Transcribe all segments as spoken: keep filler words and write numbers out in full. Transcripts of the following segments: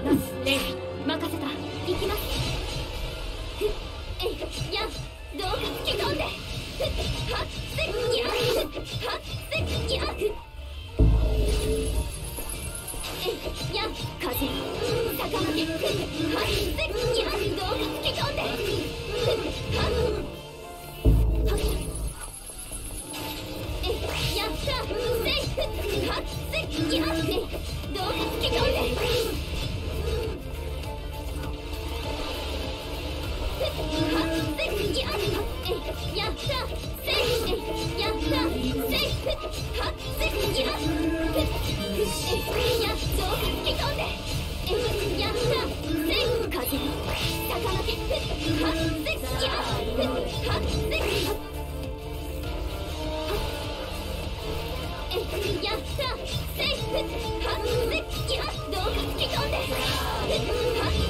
レイ任せた。行きます。ふっえいやどうか突き込んで。ふっはっせっやふっはっせっやふっえいや風逆負け。ふっはっせっやどうか突き込んで。ふっはっはっえいやったせいふっはっせっやえいどうか突き込んで。はっせっやえいやったせいえいやったせいふっはっせっやふっえいやどうか突き込んで。えいやったせい風逆負け。ふっはっせっやふっはっせっえいやったせいふっはっせっやどうか突き込んで。ふっはっ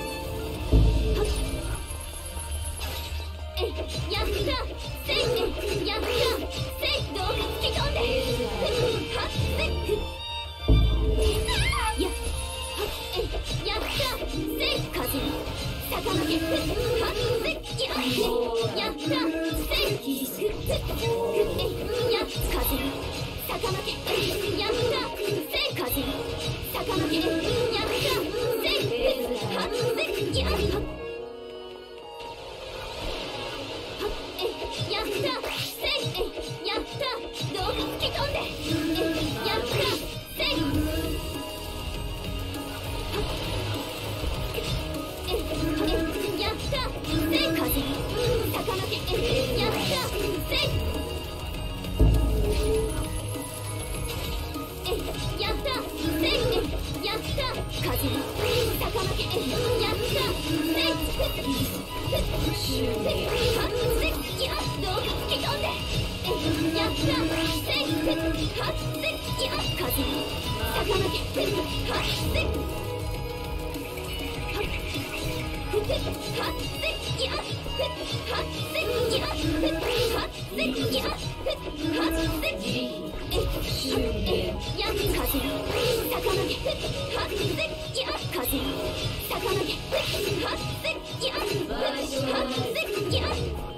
えやったせいえやったせいどうか突き込んで。ふっはっせっふっやはっえやったせい風逆負け。ふっはっせっやえやったせいふっふっえや風逆負け。やったせい風逆負け。やったせいふっはっせっややったせいえやったどうか突き込んで。えやったせいええやったせい風逆負け。えやったせいえやったせいえやった風逆負け。えやったせいふっふっふっはっせっやどうか突き込んで。えやったせいふっはっせっや風逆負け。ふっはっせっはっふっはっせっやふっはっせっやふっはっせっやふっはっせっええや風逆負け。ふっはっせっや風逆負け。ふっはっせっやふっはっせっや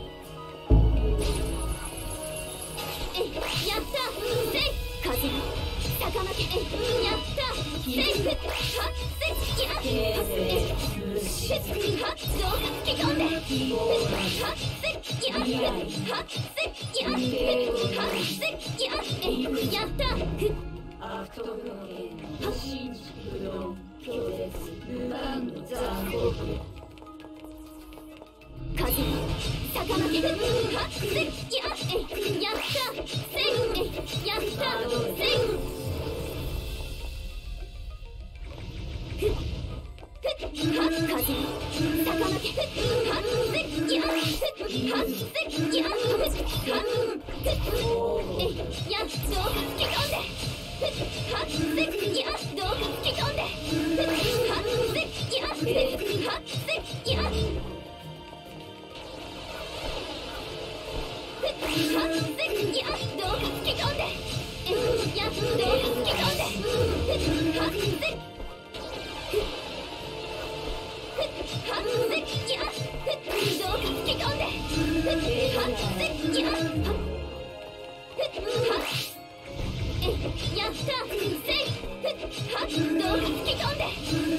やったせい風逆負け。やったせいふっはっせっやえふっはっどうか突き込んで。ふっはっせっやふっはっせっやふっはっせっやえやったふっアクトブロケン新宿の強烈無番残酷風逆負け。ふっはっせっやえやったせいえやったせいふっふっはっ風逆負け。ふっはっせっやふっはっせっやふっはっふっえやどうか突き込んで。ふっはっせっやどうか突き込んで。ふっはっせっやふっはっせっやふっはっせっやどうか突き込んで。えやどうか突き込んで。ふっはっせっふっはっせっやふっどうか突き込んで。ふっはっせっやふっはっえやったせいふっはっどうか突き込んで。ふ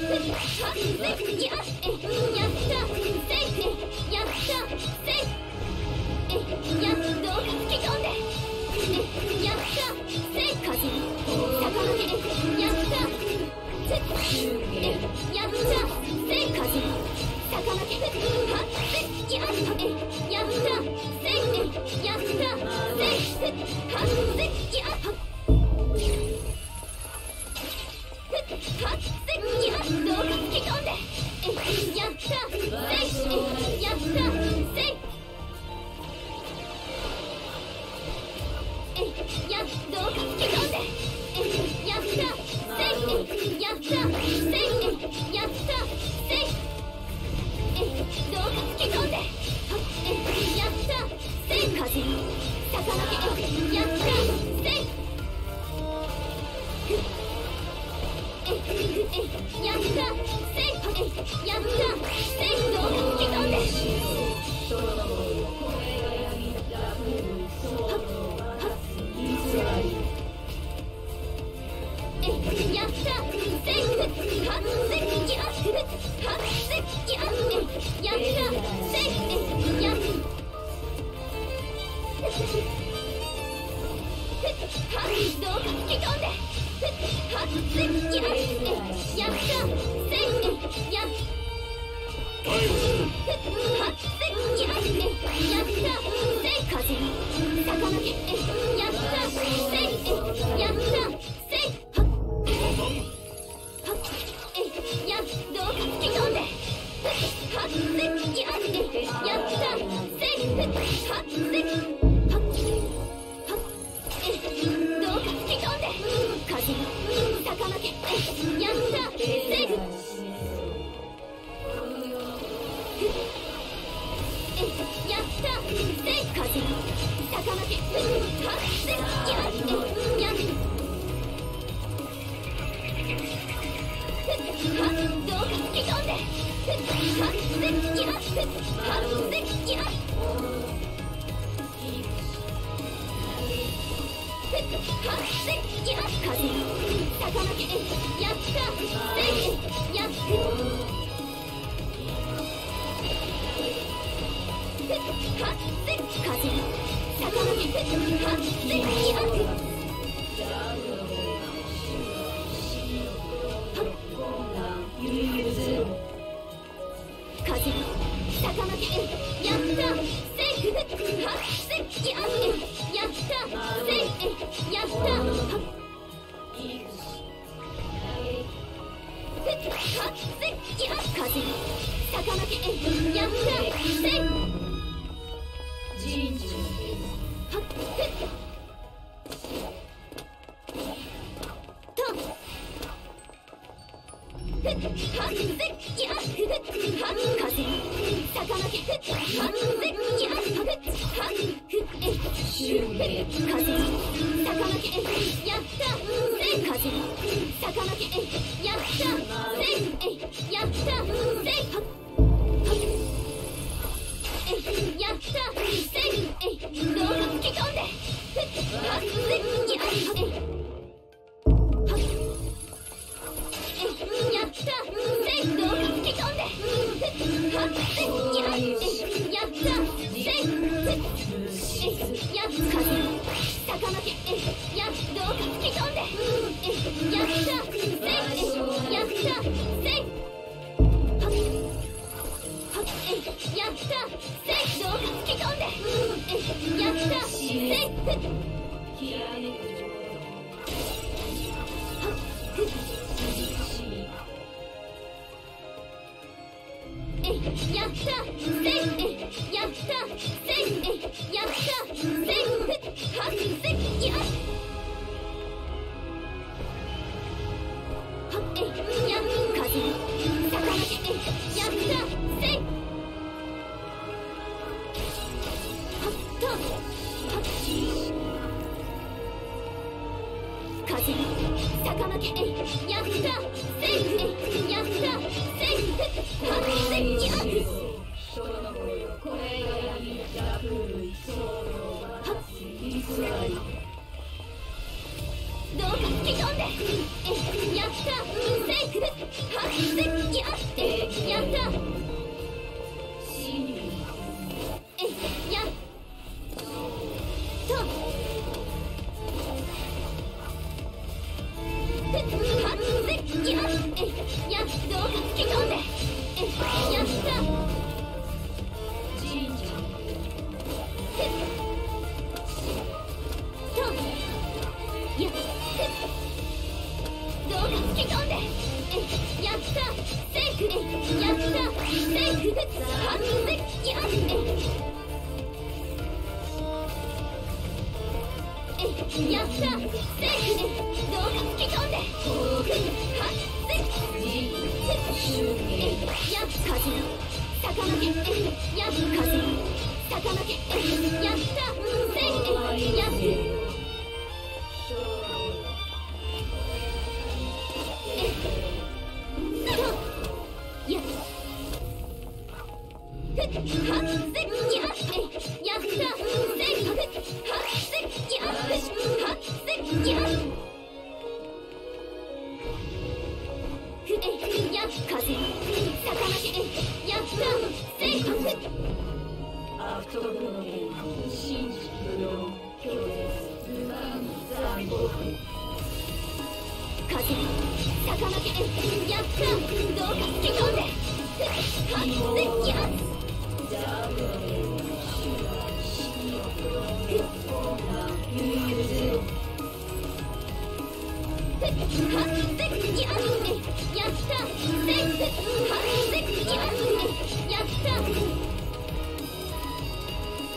やった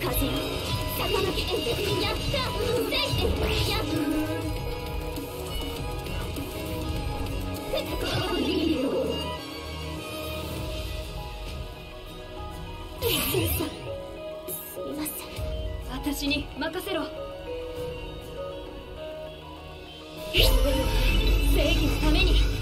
風よ逆巻きやったせいやっ先生すみません。 私に任せろ。正義のために。